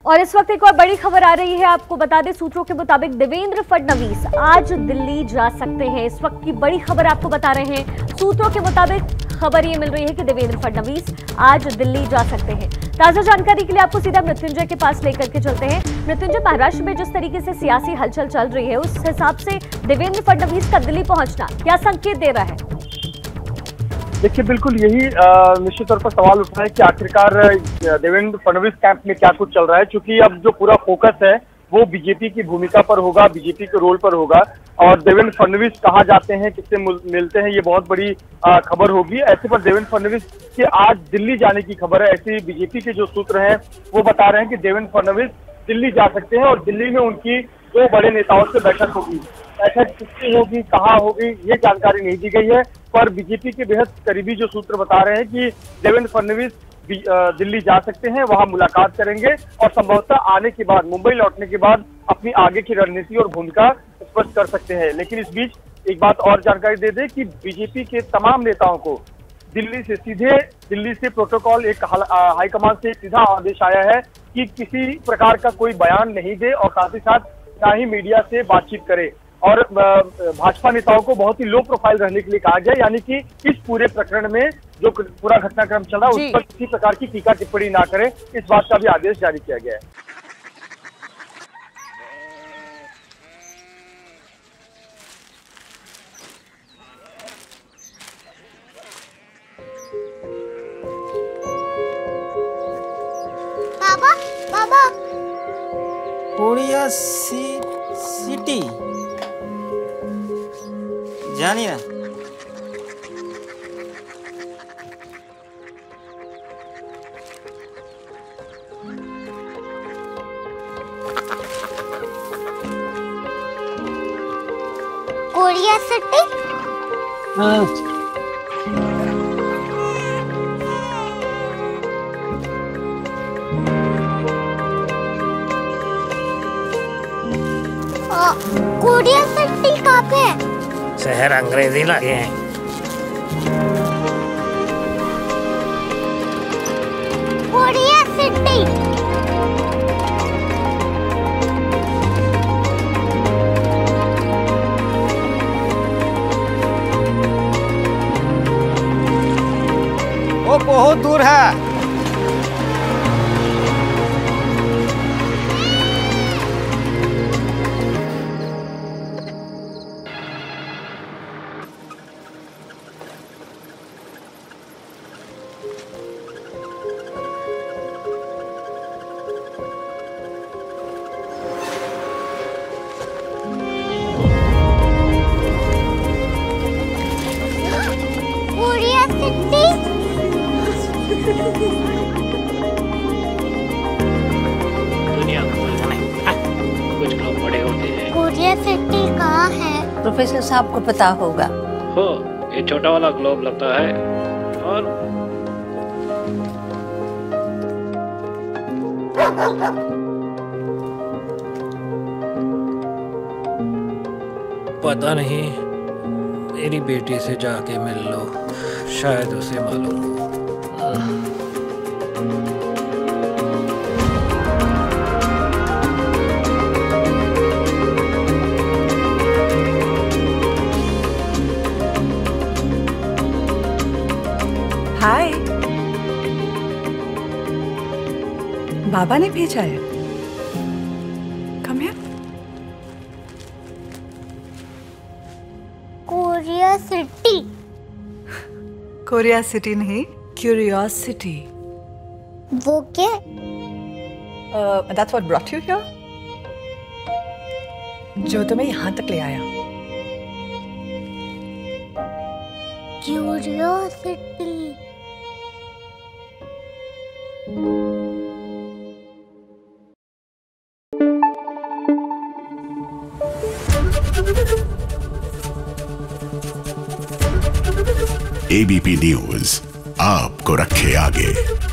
और इस वक्त एक और बड़ी खबर आ रही है, आपको बता दें सूत्रों के मुताबिक देवेंद्र फडणवीस आज दिल्ली जा सकते हैं। इस वक्त की बड़ी खबर आपको बता रहे हैं, सूत्रों के मुताबिक खबर ये मिल रही है कि देवेंद्र फडणवीस आज दिल्ली जा सकते हैं। ताजा जानकारी के लिए आपको सीधा मृत्युंजय के पास लेकर के चलते हैं। मृत्युंजय, महाराष्ट्र में जिस तरीके से सियासी हलचल चल रही है उस हिसाब से देवेंद्र फडणवीस का दिल्ली पहुंचना क्या संकेत दे रहा है? देखिए, बिल्कुल यही निश्चित तौर पर सवाल उठ रहा है कि आखिरकार देवेंद्र फडणवीस कैंप में क्या कुछ चल रहा है, क्योंकि अब जो पूरा फोकस है वो बीजेपी की भूमिका पर होगा, बीजेपी के रोल पर होगा। और देवेंद्र फडणवीस कहाँ जाते हैं, किससे मिलते हैं, ये बहुत बड़ी खबर होगी। ऐसे पर देवेंद्र फडणवीस के आज दिल्ली जाने की खबर है। ऐसे बीजेपी के जो सूत्र हैं वो बता रहे हैं कि देवेंद्र फडणवीस दिल्ली जा सकते हैं और दिल्ली में उनकी दो बड़े नेताओं से बैठक होगी। बैठक किसकी होगी, कहाँ होगी, ये जानकारी नहीं दी गई है, पर बीजेपी के बेहद करीबी जो सूत्र बता रहे हैं कि देवेंद्र फडणवीस दिल्ली जा सकते हैं, वहां मुलाकात करेंगे और संभवतः आने के बाद, मुंबई लौटने के बाद अपनी आगे की रणनीति और भूमिका स्पष्ट कर सकते हैं। लेकिन इस बीच एक बात और जानकारी दे दें कि बीजेपी के तमाम नेताओं को दिल्ली से प्रोटोकॉल, एक हाईकमान से सीधा आदेश आया है कि किसी प्रकार का कोई बयान नहीं दे और साथ ही साथ ना ही मीडिया से बातचीत करे। और भाजपा नेताओं को बहुत ही लो प्रोफाइल रहने के लिए कहा गया, यानी कि इस पूरे प्रकरण में जो पूरा घटनाक्रम चला उस पर किसी प्रकार की टीका टिप्पणी ना करें, इस बात का भी आदेश जारी किया गया है। बाबा, बाबा, कोरिया सिटी जानिए ना। Korea city? कोरिया सिटी कहाँ पे है? शहर अंग्रेजी लगे हैं। Korea city. वो बहुत दूर है। दुनिया कुछ लोग बड़े होते हैं। कोरिया सिटी कहाँ है? प्रोफेसर साहब को पता होगा। हो, ये छोटा वाला ग्लोब लगता है और पता नहीं, मेरी बेटी से जाके मिल लो, शायद उसे मालूम हो। हाय, बाबा ने भेजा है। Come here. Korea city. Korea city नहीं, क्यूरियोसिटी। वो क्या? That's what brought you here? जो तुम्हें यहाँ तक ले आया। क्यूरियोसिटी। एबीपी न्यूज आपको रखे आगे।